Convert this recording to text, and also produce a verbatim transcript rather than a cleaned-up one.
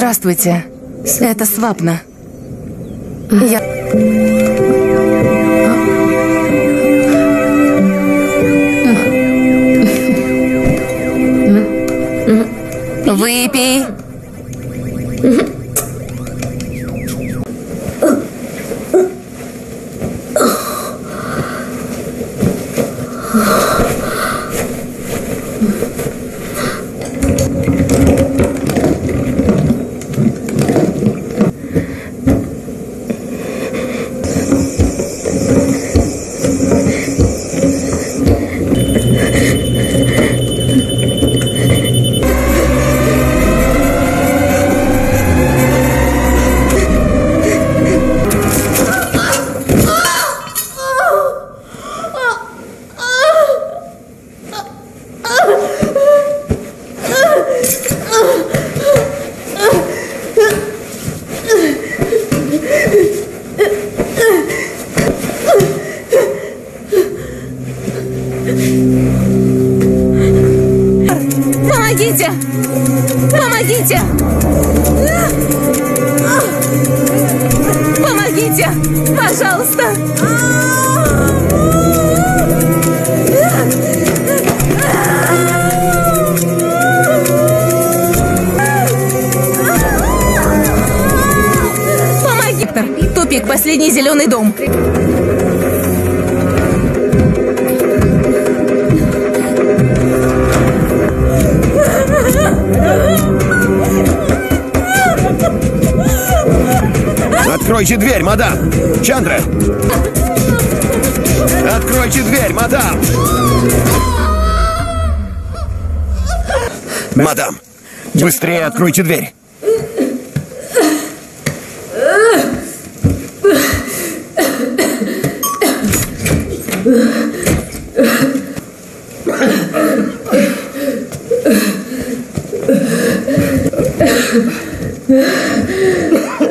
Здравствуйте. Это Свапна. Я... Выпей. Помогите! Помогите! Помогите! Пожалуйста! Помоги! Тупик, последний зеленый дом. Откройте дверь, мадам! Чандра! Откройте дверь, мадам! Мадам! Быстрее откройте дверь! Ugh.